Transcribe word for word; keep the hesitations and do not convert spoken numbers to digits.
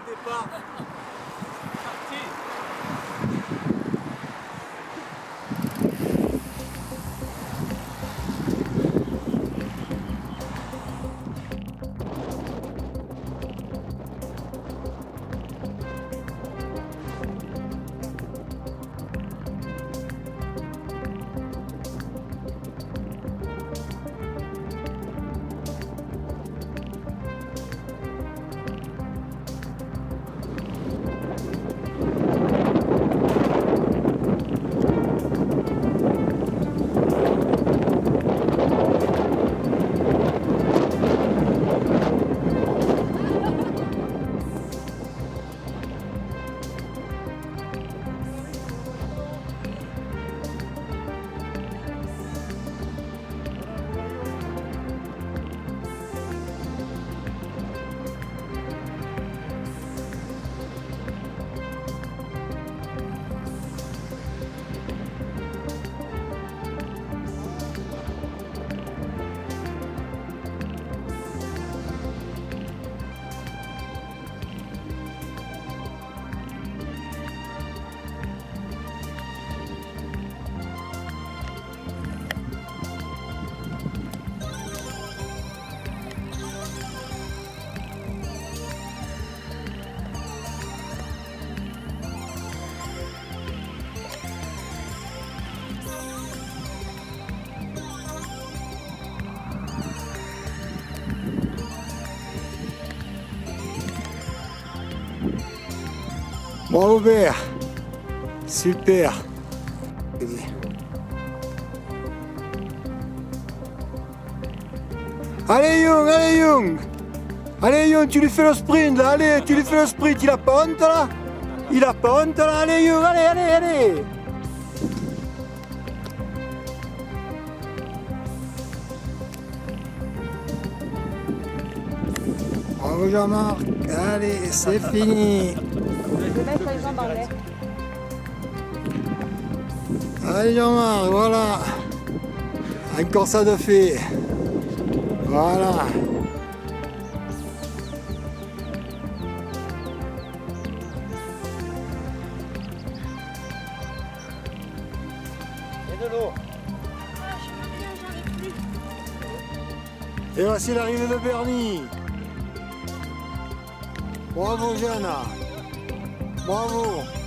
le départ. Bravo Bert, super. Allez Young, allez Young, allez Young, tu lui fais le sprint là, allez, tu lui fais le sprint, il a pas honte là, il a pas honte là, allez Young, allez, allez, allez. Bravo Jean-Marc, allez, c'est fini. Je vais mettre les jambes en l'air. Allez Jean-Marc, voilà. Encore ça de fait. Voilà. Et de l'eau. Et voici l'arrivée de Bernie. Bravo Jeanne. Bravo.